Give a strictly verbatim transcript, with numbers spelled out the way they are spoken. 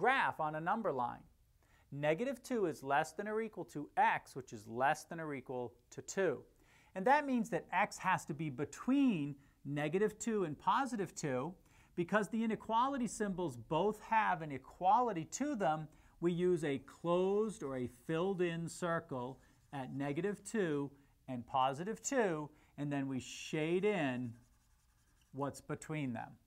graph on a number line. Negative two is less than or equal to x, which is less than or equal to two. And that means that x has to be between negative two and positive two. Because the inequality symbols both have an equality to them, we use a closed or a filled-in circle at negative two and positive two, and then we shade in what's between them.